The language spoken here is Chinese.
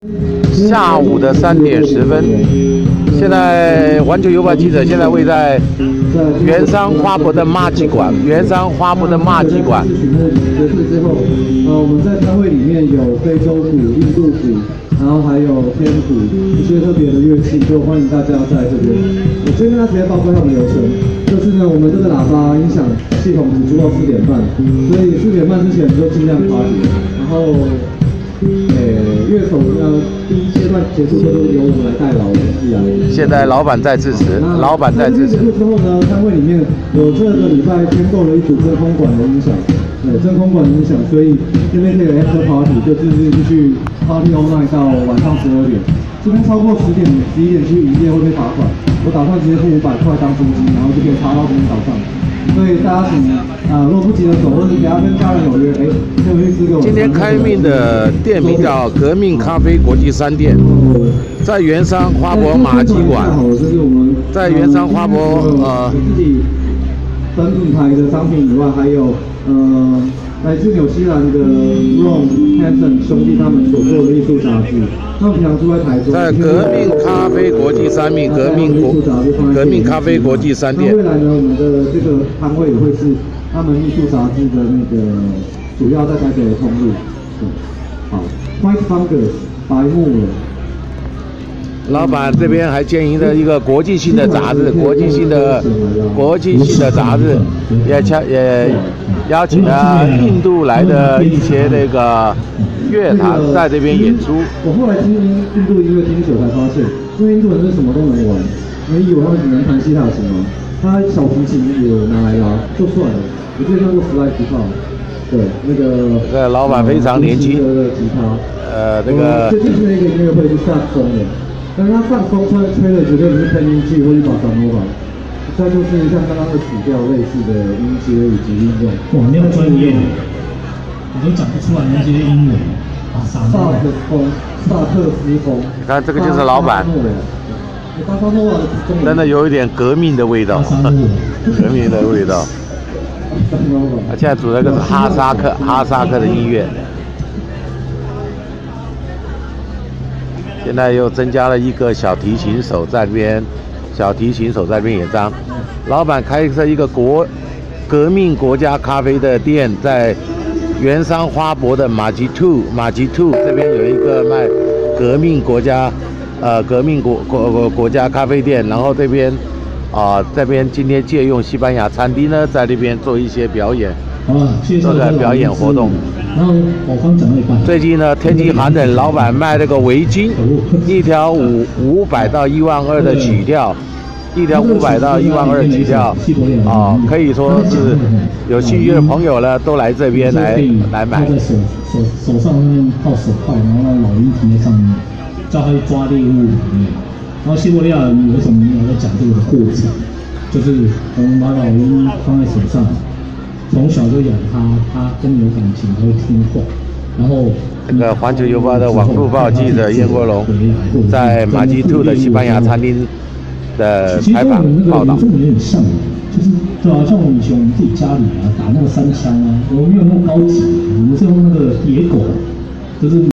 下午的3点10分，现在环球邮报记者现在位在圆山花博的麻吉馆，圆山花博的麻吉馆。 结束之后，我们在餐会里面有非洲鼓、印度鼓，然后还有天鼓一些特别的乐器，就欢迎大家在这边。我先跟大家直接报告一下我们流程，就是呢，我们这个喇叭音响系统只租到4点半，所以4点半之前就尽量party，然后。乐手第一阶段结束之后由我们来代劳， 现在老板在致辞，老板在致辞。 结束之后呢，餐会里面我这个礼拜添购了一组真空管的音响，真空管的音响，所以这边可以 after party， 就是继续 party all night 到晚上12点。这边超过10点、11点去营业会被罚款，我打算直接付500块当租金，然后就可以插到今天早上。所以大家请若不急的走，或者等下跟家人有约，可以吃个。 今天开幕的店名叫革命咖啡国际3店，在圆山花博麻吉馆，在圆山花博自己本品牌的商品以外，还有来自纽西兰的 Ron Hanson 兄弟他们所做的艺术杂志。他们平常住在台中。 在革命咖啡国际3面，革命咖啡国际3店。 未来呢，我们的这个摊位也会是他们艺术杂志的那个主要在台北的通路。好 ，White Fungus 白木耳。 老板这边还经营了一个国际性的杂志，国际性的杂志，也邀请了印度来的一些那个乐团在这边演出。 我后来听印度音乐听久才发现，因为印度人是什么都能玩，你以为他们只能弹西塔琴吗？他小提琴也拿来拉，就算了。我之前看过Slide Guitar，对，那个老板非常年轻。 吉他， 这个。 最近是那个音乐会是萨克松的。但是他上风吹的绝对不是喷音器或者把萨诺吧，这就是像刚刚的曲调类似的音阶以及运用。 哇，那么专业，我都讲不出来那些英文。萨克斯风。 你看这个就是老板，真的有一点革命的味道，革命的味道。他现在主那个是哈萨克的音乐。现在又增加了一个小提琴手在这边演唱。老板开设一个革命国家咖啡的店，在圆山花博的马吉 Two 这边有一个卖革命国家咖啡店，然后这边今天借用西班牙餐厅呢，在这边做一些表演。做个表演活动。 然后我刚讲了一半。 最近呢，天气寒冷，老板卖那个围巾，一条500到12000的起跳，一条500到12000起跳，可以说是有兴趣的朋友呢，都来这边来买。 在手上面套手铐，然后让老鹰停在上面，叫他去抓猎物。然后西伯利亚人有什么民谣在讲这个过程，就是我们把老鹰放在手上。从小就养它，它跟你有感情，它会听话。然后， 这个环球邮报的网络报记者叶国龙在马吉兔的西班牙餐厅的采访报道。 其实跟我们那个原住民有点像，就是对啊，像我们以前我们自己家里打那个3枪啊，我们没有那么高级，我们是用那个野狗，就是。